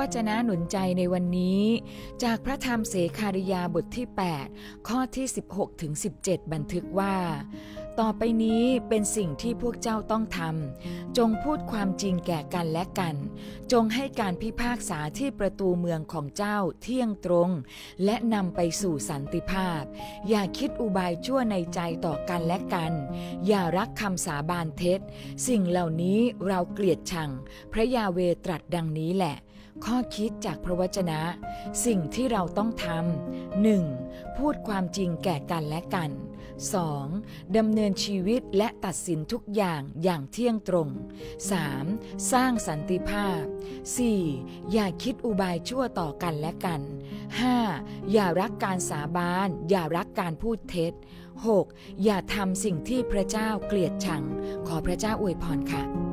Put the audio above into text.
จนะหนุนใจในวันนี้จากพระธรรมเสคาริยาบทที่ 8 ข้อที่ 16 ถึง 17 บันทึกว่าต่อไปนี้เป็นสิ่งที่พวกเจ้าต้องทำจงพูดความจริงแก่กันและกันจงให้การพิพากษาที่ประตูเมืองของเจ้าเที่ยงตรงและนำไปสู่สันติภาพอย่าคิดอุบายชั่วในใจต่อกันและกันอย่ารักคำสาบานเท็จสิ่งเหล่านี้เราเกลียดชังพระยาเวห์ตรัสดังนี้แหละข้อคิดจากพระวจนะสิ่งที่เราต้องทำ 1. พูดความจริงแก่กันและกัน 2. ดำเนินชีวิตและตัดสินทุกอย่างเที่ยงตรง 3. สร้างสันติภาพ 4. อย่าคิดอุบายชั่วต่อกันและกัน 5. อย่ารักการสาบานอย่ารักการพูดเท็จ 6. อย่าทำสิ่งที่พระเจ้าเกลียดชังขอพระเจ้าอวยพรค่ะ